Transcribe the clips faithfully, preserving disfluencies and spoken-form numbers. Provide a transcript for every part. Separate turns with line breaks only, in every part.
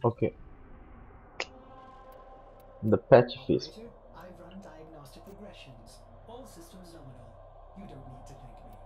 Okay, the Pacifism.
Operator, I've run diagnostic regressions. All systems nominal. You don't need to thank me.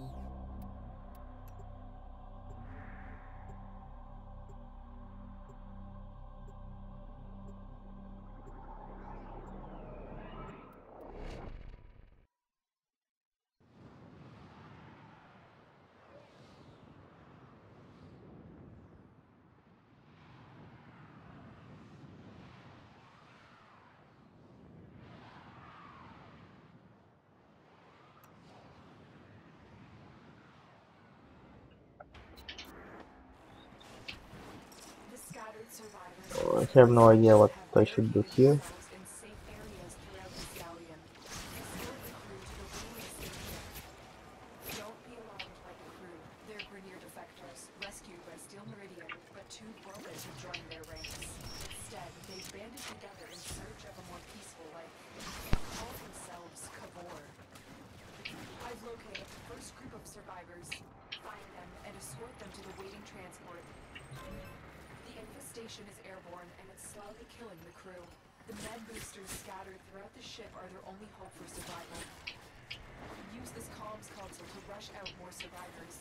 The scattered survivors
Oh,
of
I
this
have no idea
infestation
what
have
I should do
barricaded
here.
themselves in safe areas throughout this galleon. Escort the crew to the waiting escape ship. Don't be alarmed by the crew. They're Grineer defectors, rescued by Steel Meridian, but too broken to join their ranks. Instead, they've banded together in search of a more peaceful life. They call themselves Kavor. I've located the first group of survivors. Find them and escort them to the waiting transport. The infestation is airborne and it's slowly killing the crew. The med boosters scattered throughout the ship are their only hope for survival. Use this comms console to rush out more survivors.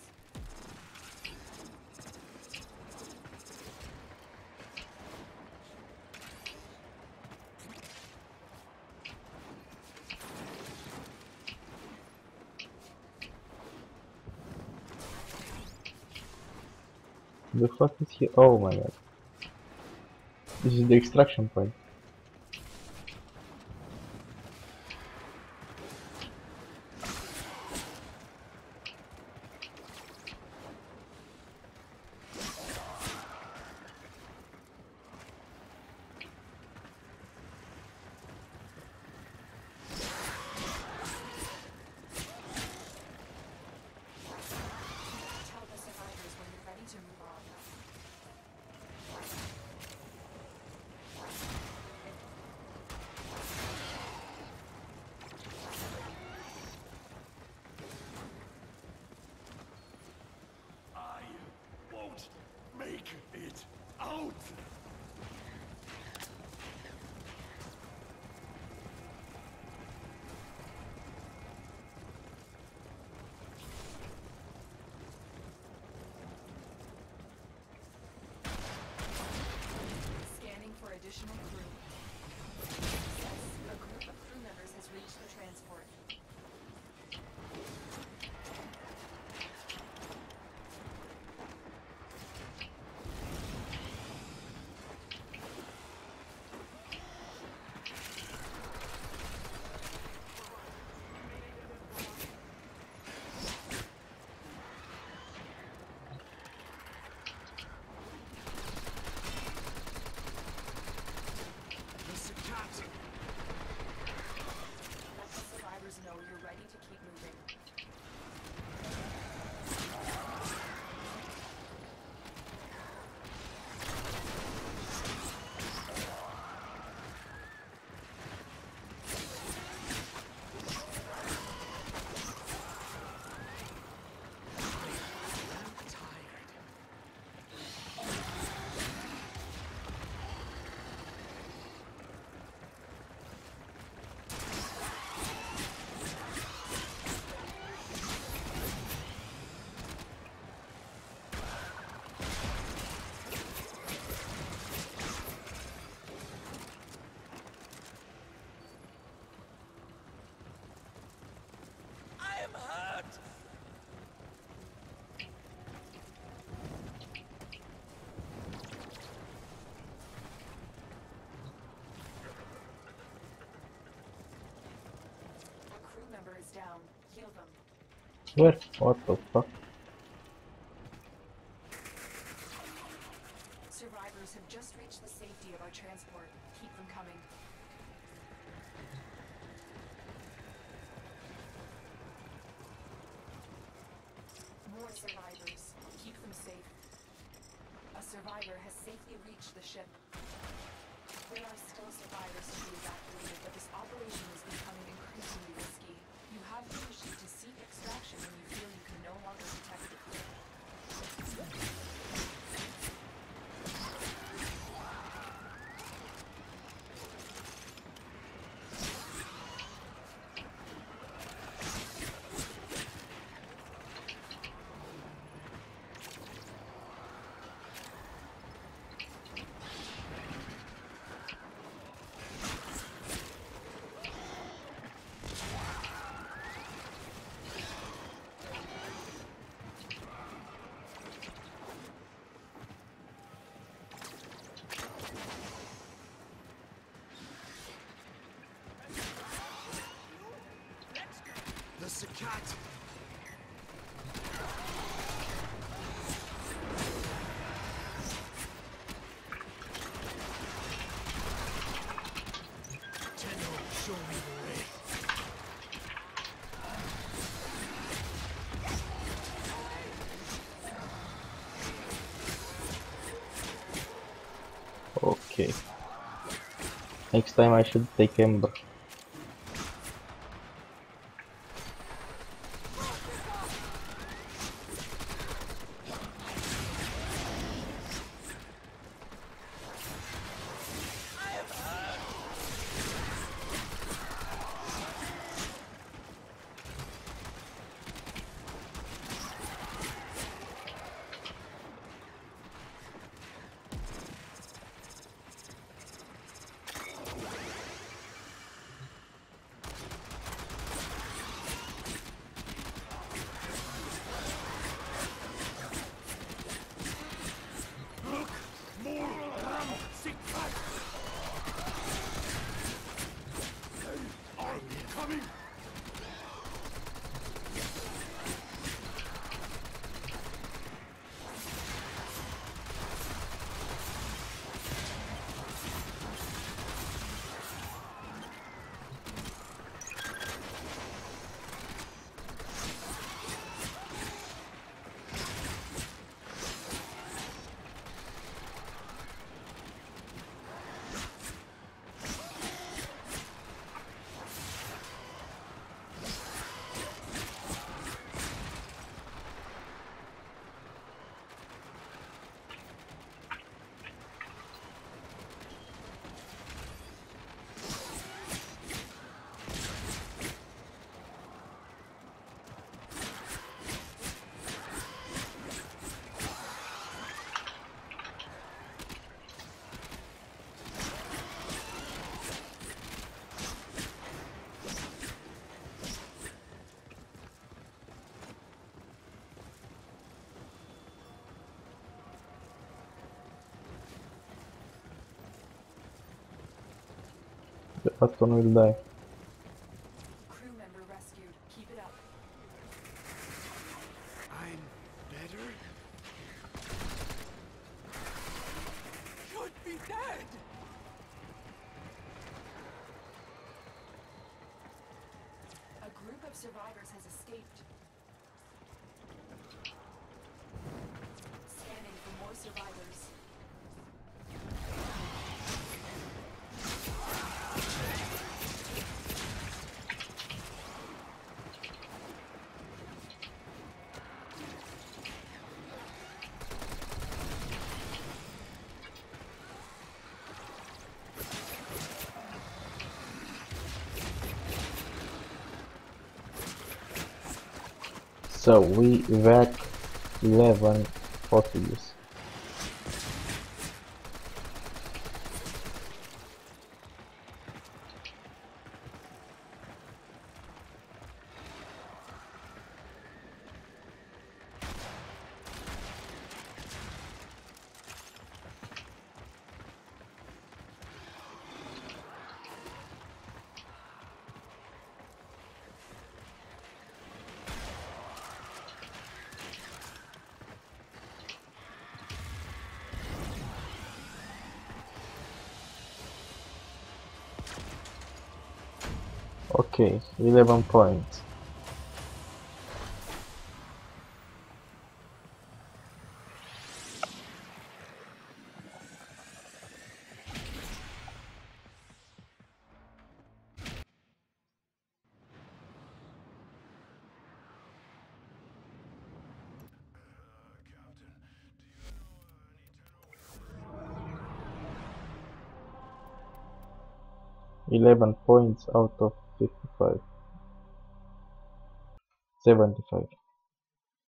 The fuck is here? Oh my god. This is the extraction point.
Tell the survivors when you're ready to move on.
I won't make it out!
Scanning for additional crew. Yes, a group of crew members has reached the transport.
Mister Cat!
Let the survivors know you're ready to keep moving.
I am hurt!
A crew member is down. Heal them.
Where? What the fuck?
Survivors have just reached the safety of our transport. Keep them coming. More survivors. Keep them safe. A survivor has safely reached the ship. There are still survivors to be evacuated, but this operation is becoming increasingly risky. You have permission to seek extraction when you feel you can no longer protect the crew.
cat. Tenno, show me the way.
Okay. Next time I should take Ember. The last one will die.
Crew member rescued. Keep it up.
I'm better? Should be dead!
A group of survivors has escaped. Scanning for more survivors.
So we evac eleven hostages. Okay, eleven points. eleven points out of fifty-five. seventy-five.